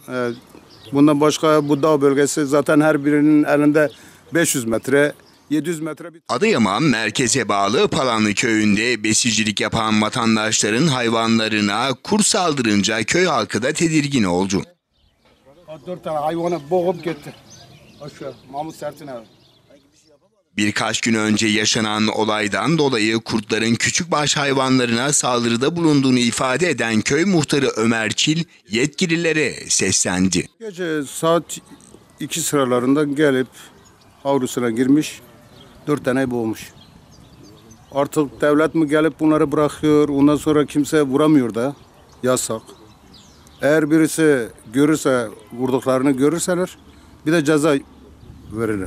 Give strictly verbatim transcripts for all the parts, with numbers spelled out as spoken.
Ee, bundan başka bu dağ bölgesi zaten her birinin elinde beş yüz metre, yedi yüz metre bir... Adıyaman merkeze bağlı Palanlı köyünde besicilik yapan vatandaşların hayvanlarına kurt saldırınca köy halkı da tedirgin oldu. Dört tane hayvanı boğup gitti. Aşağı, Mahmut Sertin abi. Birkaç gün önce yaşanan olaydan dolayı kurtların küçükbaş hayvanlarına saldırıda bulunduğunu ifade eden köy muhtarı Ömer Çil yetkililere seslendi. Gece saat iki sıralarında gelip havrusuna girmiş, dört tane boğmuş. Artık devlet mi gelip bunları bırakıyor, ondan sonra kimse vuramıyor da, yasak. Eğer birisi görürse, vurduklarını görürseler, bir de ceza verirler.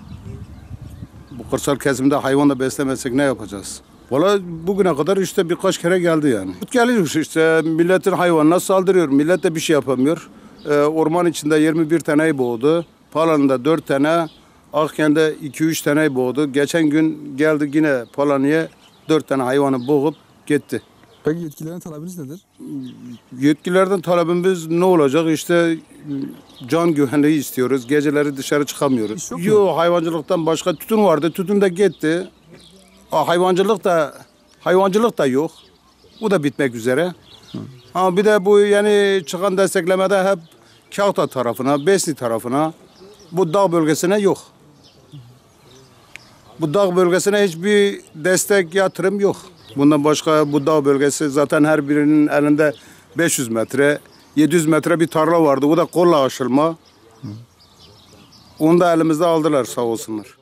Bu kırsal kesimde hayvanla beslemezsek ne yapacağız? Valla bugüne kadar işte birkaç kere geldi yani. Geliyor işte milletin hayvanına saldırıyor. Millet de bir şey yapamıyor. Ee, orman içinde yirmi bir taneyi boğdu. Palan'da dört tane, Akken'de iki üç taneyi boğdu. Geçen gün geldi yine Palan'ya dört tane hayvanı boğup gitti. Peki yetkililerin talebiniz nedir? Yetkililerden talebimiz ne olacak? İşte can güvenliği istiyoruz. Geceleri dışarı çıkamıyoruz. Yok, Yok hayvancılıktan başka tütün vardı. Tütün de gitti. Ha, hayvancılık da hayvancılık da yok. Bu da bitmek üzere. Ha, bir de bu yani çıkan desteklemede hep Kahta tarafına, Besni tarafına, bu dağ bölgesine yok. Bu dağ bölgesine hiçbir destek, yatırım yok. Bundan başka bu dağ bölgesi zaten her birinin elinde beş yüz metre, yedi yüz metre bir tarla vardı. O da kolla aşılma. Onu da elimizde aldılar sağ olsunlar.